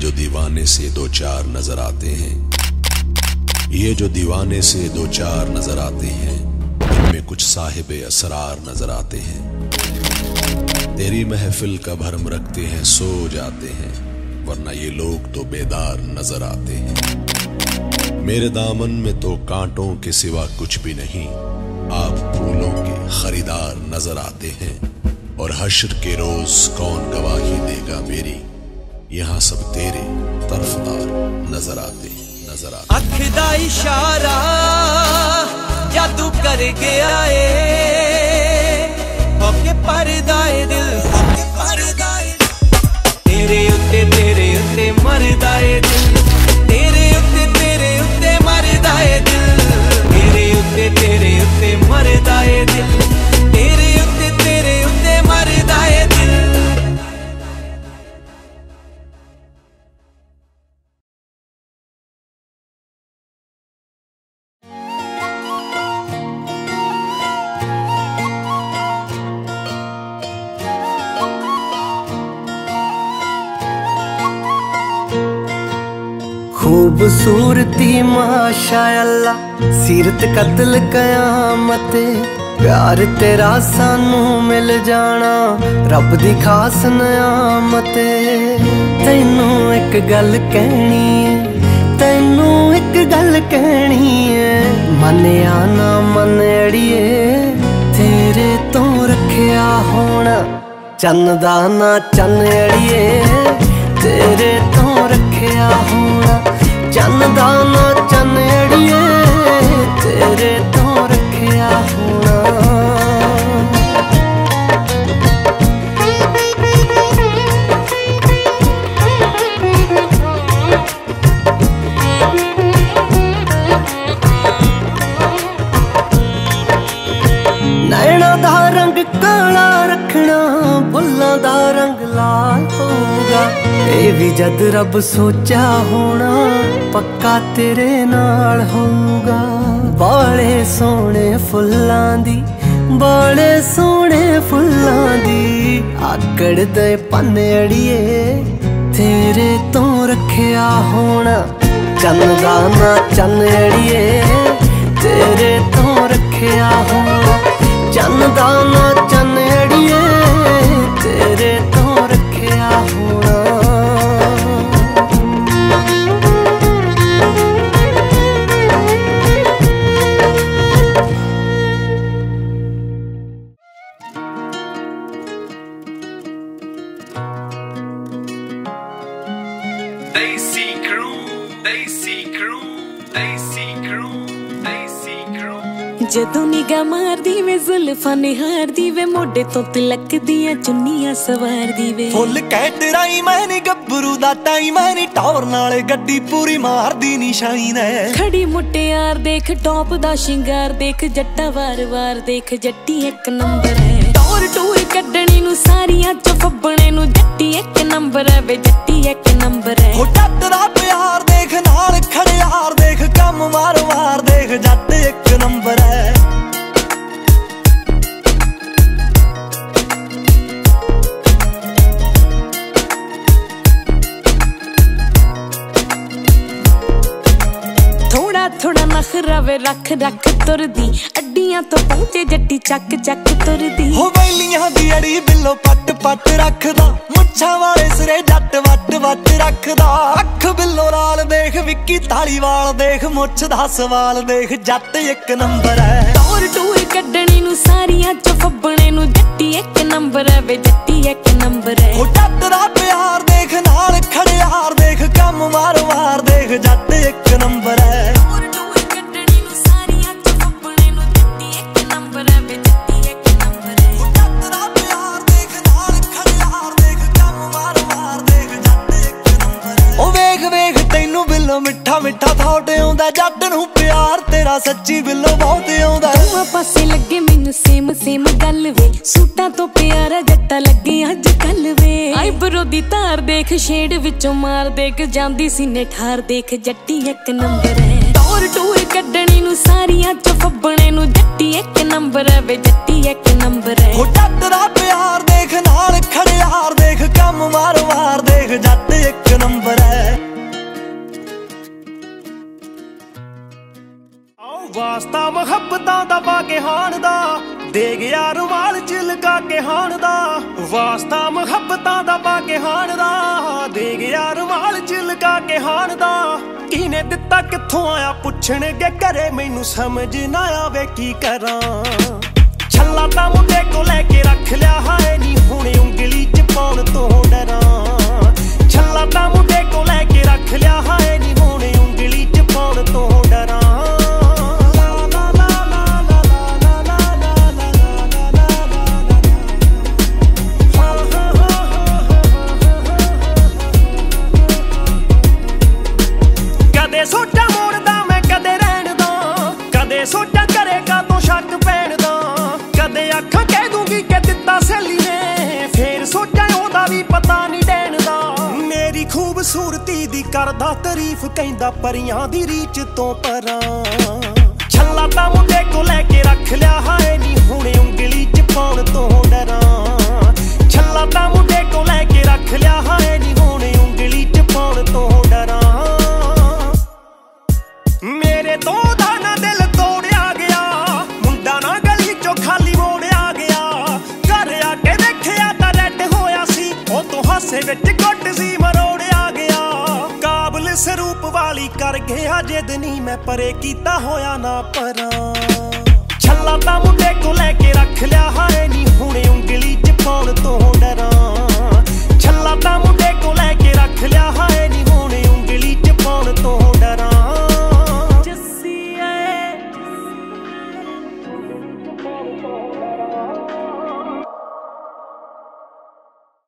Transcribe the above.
जो दीवाने से दो चार नजर आते हैं, ये जो दीवाने से दो चार नजर आते हैं, इनमें कुछ साहिब असरार नजर आते हैं। तेरी महफिल का भरम रखते हैं सो जाते हैं, वरना ये लोग तो बेदार नजर आते हैं। मेरे दामन में तो कांटों के सिवा कुछ भी नहीं, आप फूलों के खरीदार नजर आते हैं। और हश्र के रोज कौन गवाही देगा मेरी, यहाँ सब तेरे तरफदार नजर आते अख दा इशारा जादू कर गया होके परदा ए दिल, तेरे उत्ते मरदा ए दिल, तेरे उत्ते मरदा ए दिल, तेरे उत्ते मरदा ए दिल, तेरे उत्ते मरदा ए दिल। खूबसूरती माशाअल्लाह, सीरत कत्ल कयामत, प्यार तेरा सानू मिल जाना रब दी खास नियामत। तैनू एक गल कहनी है, तैनू एक गल कहनी है, मनिया ना मन अड़िए, तेरे तो रखिया होना चन्न दा ना चन्न अड़िए, तेरे तो रखिया होना चन्न दा ना चन्न अड़िए, तेरे तो रखिया होना। नैना दा रंग काला रखना, फुल्लां दा रंग लाल होगा, ये भी जद रब सोचा होना पक्का तेरे नाल होगा। बाले सोने फुल्लां दी, बाले सोने फुल्लां दी, आकड़ दे पन्ने अड़िए, तेरे तो रखिया होना चन्न दा ना चन्न अड़िए, तेरे तो रखिया होना चन्न दा ना चन्न अड़िए, तेरे तो रखिया होना। जदों निगाह मारदी वे जुल्फां निहारदी वे, मोढे तो तिलक दियां चुन्नियां सवारदी वे। फुल कैटराई मैंने गब्बरू दा टाइम मैंने टॉर नाल गड्डी पूरी मारदी निशाइन है। खड़ी मुटियार देख टॉप दा शिंगार देख, जट्टा वार वार देख जट्टी एक नंबर है। टोर टूर कड्डणी नू सारियां च फब्बणे नू जट्टी एक नंबर है वे, जट्टी एक नंबर है। हो जट दा प्यार देख नाल खड़े यार देख, कम मार मार देख जट एक नंबर है। थोड़ा नखरा वे रख रख तुरदी, अड्डियां तो पहुंचे जट्टी चक चक तुरदी। हो बैलियां दी अड़ी बिल्लो पट पट रखदा, मुच्छां वाले सिरे जट वट वट रखदा। अख बिल्लो लाल देख विक्की धालीवाल देख, मुछ दा सवाल देख जट एक नंबर है। टोर टूर कड्डणी नू सारियां च फब्बणे नू जट्टी एक नंबर है वे, जट्टी एक नंबर है। हो जट दा प्यार देख नाल खड़े यार देख, कम मार मार देख जट एक नंबर है। मिठा मिठा थॉट आउंदा जट नूं प्यार तेरा सच्ची बिल्लो बहुत आउंदा। दोवां पासे लगे मैनू सेम सेम गल वे, सूटां तो प्यारा जट्टा लगे अज कल वे। आईब्रो दी तार देख शेड विचों मार देख, जांदी सीने ठार देख जट्टी एक नंबर है। ਟੌਰ ਟੂਰ ਕੱਢਣੀ ਨੂੰ ਸਾਰੀਆਂ ਚ ਫੱਬਣੇ ਨੂੰ ਜੱਟੀ ਇੱਕ ਨੰਬਰ ਹੈ ਵੇ ਜੱਟੀ ਇੱਕ ਨੰਬਰ ਹੈ। ਹੋ ਜੱਟ ਦਾ ਪਿਆਰ ਦੇਖ ਨਾਲ ਖੜਿਆਰ ਦੇਖ ਕੰਮ ਮਾਰ ਮਾਰ ਦੇਖ ਜੱਟ ਇੱਕ ਨੰਬਰ ਹੈ। ਵਾਸਤਾ ਮੁਹੱਬਤਾਂ ਦਾ ਬਾਗੇ ਹਾਣ ਦਾ ਦੇ ਗਿਆ ਰੁਮਾਲ ਚਿਲਕਾ ਕੇ ਹਾਣ ਦਾ। ਵਾਸਤਾ ਮੁਹੱਬਤਾਂ ਦਾ ਬਾਗੇ ਹਾਣ ਦਾ ਦੇ ਗਿਆ ਰੁਮਾਲ ਚਿਲਕਾ ਕੇ ਹਾਣ ਦਾ। ਕਿਹਨੇ ਦਿੱਤਾ ਕਿੱਥੋਂ ਆਇਆ ਪੁੱਛਣਗੇ ਘਰੇ ਮੈਨੂੰ ਸਮਝ ਨਾ ਆਵੇ ਕੀ ਕਰਾਂ। ਛੱਲਾ ਤਾਂ ਮੁੰਡੇ ਕੋ ਲੈ ਕੇ ਰੱਖ ਲਿਆ ਹਾਏ ਨੀ ਹੁਣ ਉਂਗਲੀ ਚ ਪਾਉਣ ਤੋਂ ਡਰਾਂ। ਛੱਲਾ ਤਾਂ ਮੁੰਡੇ ਕੋ ਲੈ ਕੇ ਰੱਖ ਲਿਆ ਹਾਏ ਨੀ ਹੁਣ ਉਂਗਲੀ ਚ ਪਾਉਣ ਤੋਂ ਡਰਾਂ। ਕਦੇ ਸੋਚਾਂ ਮੋੜਦਾ ਮੈਂ ਕਦੇ ਰਹਿਣ ਦਾ, ਕਦੇ ਸੋਚਾਂ ਕਰੇਗਾ ਤੋਂ ਸ਼ੱਕ ਪੈਣ ਦਾ। ਕਦੇ ਅੱਖਾਂ ਕਹਿ ਦੂੰਗੀ ਕਿ ਦਿੱਤਾ ਸਹੇਲੀ ਨੇ ਫੇਰ ਸੋਚਾਂ ਉਹਦਾ ਵੀ ਪਤਾ ਨਹੀਂ ਦੇਣ ਦਾ। ਮੇਰੀ ਖੂਬਸੂਰਤੀ ਦੀ ਕਰਦਾ ਤਾਰੀਫ ਕਹਿੰਦਾ ਪਰੀਆਂ ਦੀ ਰੀਚ ਤੋਂ ਪਰਾਂ। ਛੱਲਾ ਤਾਂ ਮੁੰਡੇ ਕੋ ਲੈ ਕੇ ਰੱਖ ਲਿਆ ਹਾਏ ਨੀ ਹੁਣ ਉਂਗਲੀ ਚ ਪਾਉਣ ਤੋਂ ਡਰਾਂ। ਛੱਲਾ ਤਾਂ ਮੁੰਡੇ ਕੋ ਲੈ ਕੇ ਰੱਖ ਲਿਆ ਹਾਏ ਨੀ ਹੁਣ ਉਂਗਲੀ ਚ ਪਾਉਣ ਤੋਂ ਡਰਾਂ। ਮੇਰੇ ਤੋਂ ਦਾ ਨਾ ਦਿਲ ਤੋੜਿਆ ਗਿਆ ਮੁੰਡਾ ਨਾ ਗਲੀ ਚੋਂ ਖਾਲੀ ਮੋੜਿਆ ਗਿਆ। ਘਰ ਆ ਕੇ ਦੇਖਿਆ ਤਾਂ ਰੈਡ ਹੋਇਆ ਸੀ ਉਹ ਤੋਂ ਹਾਸੇ ਵਿੱਚ ਗੁੱਟ ਸੀ ਮਰੋੜਿਆ ਗਿਆ। ਕਾਬਲ ਸਰੂਪ ਵਾਲੀ ਕਰ ਗਿਆ ਜਿੱਦ ਨਹੀਂ ਮੈਂ ਪਰੇ ਕੀਤਾ ਹੋਇਆ ਨਾ ਪਰਾਂ। ਛੱਲਾ ਤਾਂ ਮੁੰਡੇ ਕੋ